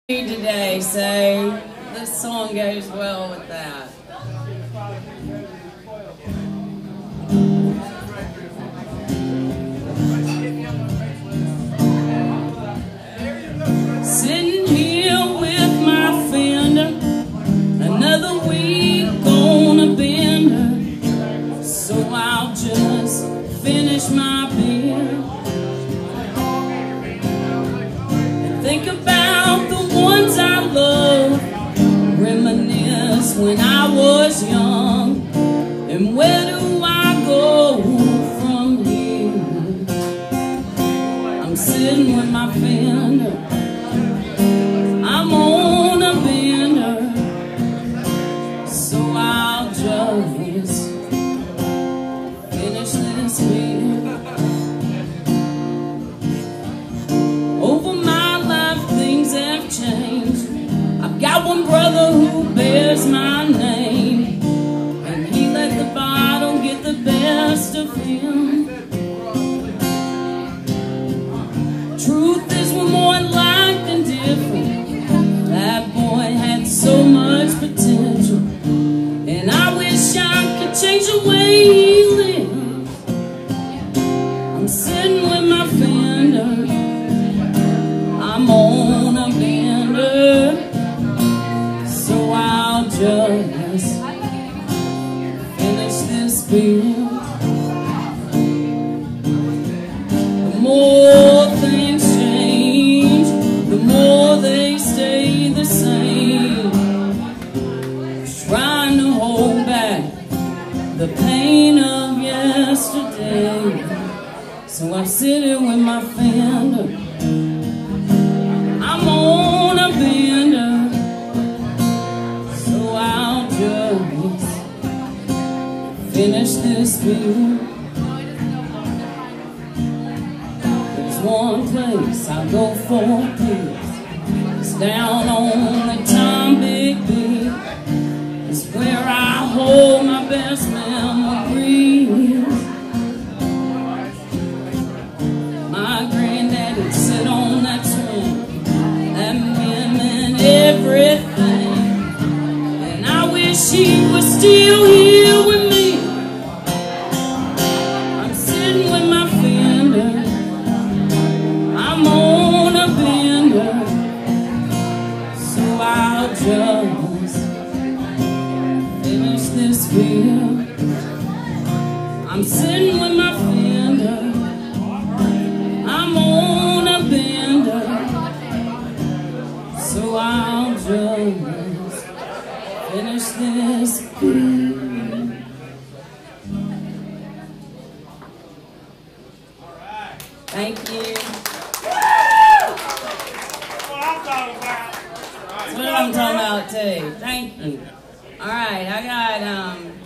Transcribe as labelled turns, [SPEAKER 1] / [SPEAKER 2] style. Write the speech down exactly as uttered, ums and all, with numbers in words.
[SPEAKER 1] Today, so this song goes well with that. Sitting here with my fender, another week on a bender, so I'll just finish my beer and think about the ones I love, reminisce when I was young, and where do I go from here? I'm sitting with my fender, I'm on a bender, so I'll just finish this beer. Over my life things have changed. I've got one brother who bears my name, and he let the bottle get the best of him. Truth is, we're more alike than different. That boy had so much potential, and I wish I could change the way he lived. I'm sitting with my fender, I'm on a bender, so I'll just finish this beer. The more things change, the more they stay the same. Trying to hold back the pain of yesterday, so I'm sitting with my fender, I'm on a bender, so I'll just finish this beer. There's one place I go for peace, it's down on the Tom Big B. It's where I hold my best memories. My granddaddy sit on that swing, that man meant everything, and I wish he was still here with me. I'm sitting with my fender, I'm on a bender, so I'll just finish this beer. I'm sitting with my fender, I'm on a bender, so I'll just finish this beer. Thank you. That's what I'm talking about too. Thank you. All right, I got um.